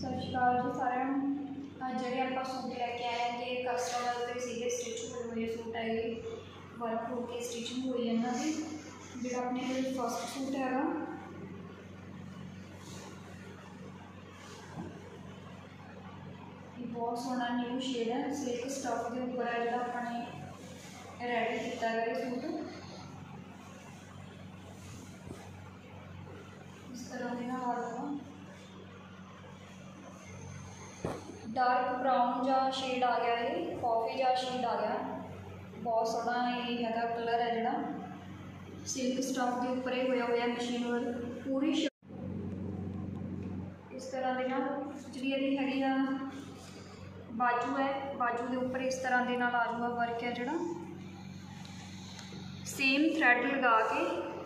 सत श्रीकाल जी सारे जे आप सूट लैके आए हैं कि कस्टमर के सीगे स्टिच हुए सूट है वर्क होकर स्टिचिंग हुई है इन्होंने जो अपने को फर्स्ट सूट है बहुत सोहना न्यू शेड है सिल्क स्टफ के उपर है जो अपने रेडी किया गया सूट इस तरह के आ जाएगा डार्क ब्राउन जा शेड आ गया है कॉफी जा शेड आ गया बहुत सोहना ये है कलर है जोड़ा सिल्क स्टफ के उपर ही होया हुआ मशीन वर्क पूरी इस तरह के जी है बाजू है बाजू के उपर इस तरह के नाल आजूगा वर्क है जोड़ा सेम थ्रैड लगा के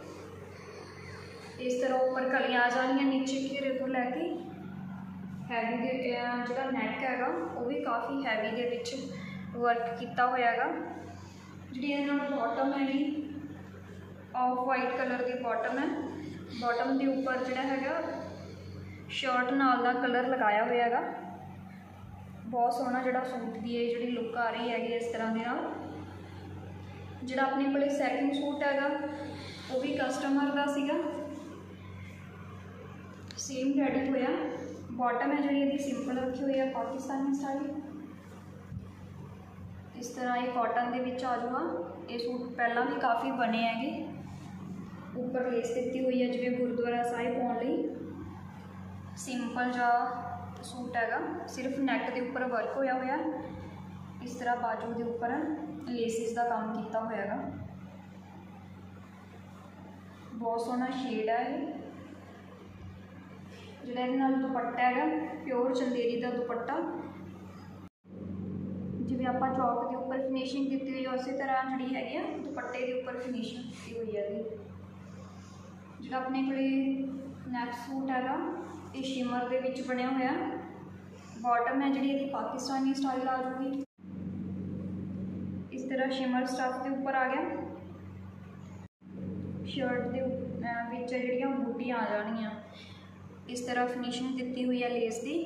इस तरह उपर कलियां आ जानियां नीचे घेरे तो लैके हैवी के जो नैक है वो भी काफ़ी हैवी के विच वर्क किया होया है जी बॉटम है ऑफ वाइट कलर की बॉटम है बॉटम के उपर जोड़ा है शर्ट नाल दा कलर लगाया होया है बहुत सोहना जोड़ा सूट की जी लुक आ रही है इस तरह के नाल जोड़ा अपने को सैकेंड सूट है वो भी कस्टमर का सीगा सेम रेडी होया बॉटम है जी सिंपल रखी हुई है पाकिस्तानी स्टाइल इस तरह ये कॉटन के विच आ जाऊगा ये सूट पहला भी काफ़ी बने हैं ऊपर लेस दी हुई है जिवें गुरुद्वारा साहिब पाने लई सिंपल जा सूट है सिर्फ नैक के उपर वर्क होया हुआ इस तरह बाजू के उपर लेसिस का काम किया होया है बहुत सोहना शेड है जोड़ा दुपट्टा है प्योर चंदेरी का दुपट्टा जिवें आप चौक के उपर फिनिशिंग की हुई उस तरह जी है दुपट्टे के उपर फिनिशिंग की हुई है जो अपने को नैक्सट सूट है ये शिमर के विच बनया हुआ बॉटम है जी पाकिस्तानी स्टाइल आ जाऊगी इस तरह शिमर स्टफ के उपर आ गया शर्ट के जड़ियाँ बूटियाँ आ जानियाँ इस तरह फिनिशिंग दी हुई है लेस की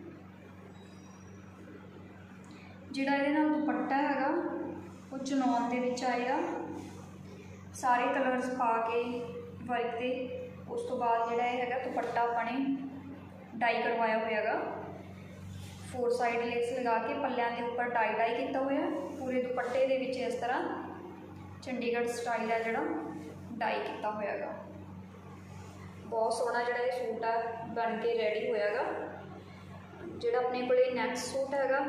जिहड़ा ये दुपट्टा है वो चनौन के विच आएगा सारे कलर्स पा के वर्क के उस तो बाद जिहड़ा है दुपट्टा अपने डाई करवाया हुआ है 4 साइड लेस लगा के पल्लियां के उपर डाई किया हुआ पूरे दुपट्टे के विच इस तरह चंडीगढ़ स्टाइल है जोड़ा डाई किया हुआ है बहुत सोहना जोड़ा ये सूट है बन के रेडी होयागा जोड़ा अपने को नैक्सट सूट है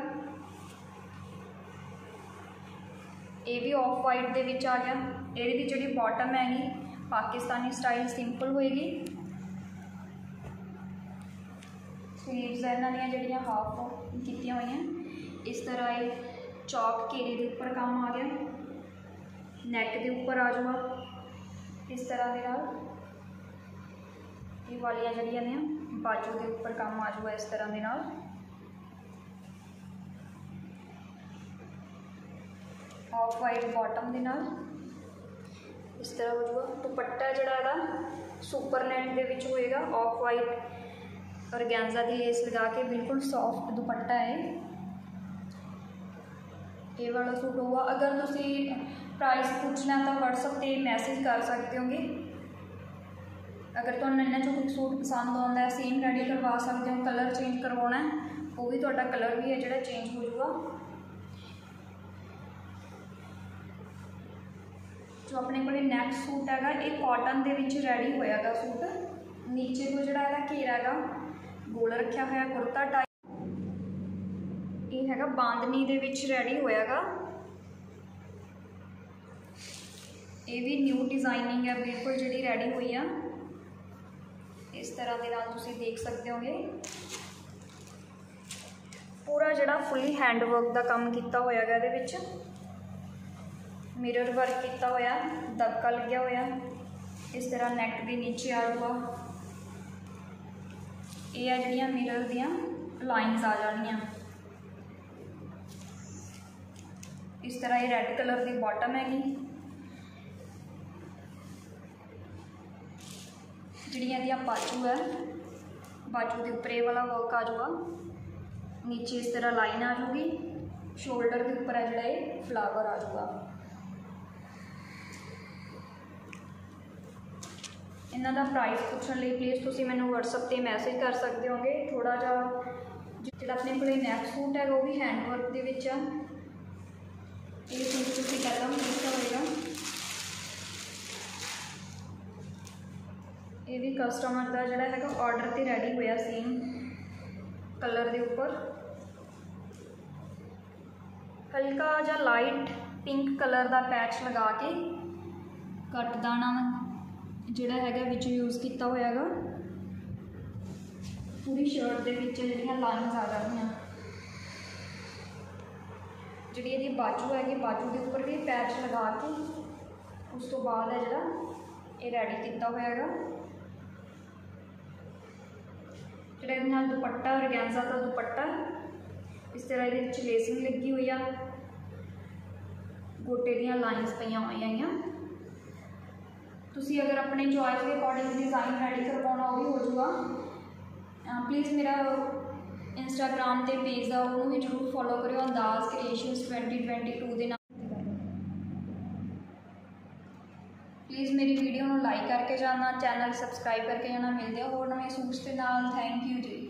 ये भी ऑफ वाइट के विच आ गया ये जी बॉटम हैगी पाकिस्तानी स्टाइल सिंपल होएगी स्लीव्स इन्हों दियाँ हाफ की हुई इस तरह ये चौक घेरे के उपर काम आ गया नैक के उपर आ जाऊगा इस तरह के ये वालियां जड़ियां ने बाजू के उपर काम आ जाऊगा इस तरह के नाल ऑफ वाइट बॉटम के नाल इस तरह हो जाऊगा दुपट्टा जड़ा सुपर नेट के विच होएगा ऑफ वाइट ऑर्गेन्जा की लेस लगा के बिल्कुल सॉफ्ट दुपट्टा है ये वाला सूट होगा अगर तुसी प्राइस पूछना तो व्हाट्सएप पे मैसेज कर सकते होंगे अगर तो इन्होंने जो कोई सूट पसंद आता है सेम रेडी करवा सकते हो कलर चेंज करवाना है वो भी थोड़ा कलर भी है जो चेंज हो जाएगा जो अपने को नैक्सट सूट है ये कॉटन के विच रेडी होया सूट नीचे को जोड़ा घेरा है गोल रखा हुआ कुर्ता टाइप ये है बांधनी के विच रेडी होया ये भी न्यू डिजाइनिंग है बिल्कुल जी रेडी हुई है इस तरह के नाल तुसी देख सकते होगे पूरा जोड़ा फुली हैंडवर्क का काम किया होया है मिरर वर्क किया होया दबका लग्या होया इस तरह नैक के नीचे आ जाऊगा ये जड़ियाँ मिरर दियाँ लाइन्स आ जानियाँ इस तरह ये रेड कलर की बॉटम हैगी जड़ियाँ बाजू है बाजू के उपर ये वाला वर्क आ जाऊगा, नीचे इस तरह लाइन आ जाऊगी, शोल्डर के उपर है जोड़ा ये फ्लावर आ जाऊगा। इन्हों का प्राइस पूछने लिए प्लीज़ तुम मैंने WhatsApp पर मैसेज कर सकते होगे। थोड़ा जा जो अपने को नैक सूट है वो भी हैंडवर्क के ये सूट तुम पहला देखा होगा, ये भी कस्टमर का जोड़ा है ऑर्डर पर रेडी होया सेम कलर के उपर, हल्का जा लाइट पिंक कलर का पैच लगा के कट दाना जोड़ा है विच यूज़ किया होगा। पूरी शर्ट के जो लाइन्स आ जाएगी, जी ये बाजू है बाजू के उपर भी पैच लगा के उस तो बाद है जोड़ा ये रेडी किया होगा। जोड़ा ये दुपट्टा ऑर्गेन्जा का दुपट्टा इस तरह ये लेसिंग लगी हुई आ, गोटे दियाँ लाइन्स पई हुई। तुसी अगर अपने चॉइस के अकॉर्डिंग डिज़ाइन रेडी करवाना वो भी हो जाऊगा। प्लीज़ मेरा इंस्टाग्राम ते पेज है वो भी जरूर फॉलो करो, अंदाज क्रिएशंस 2022 के नाम। प्लीज़ मेरी वीडियो को लाइक करके जाना, चैनल सबसक्राइब करके जाना। मिलते हैं होर नवे सूट्स के नाल। Thank you ji.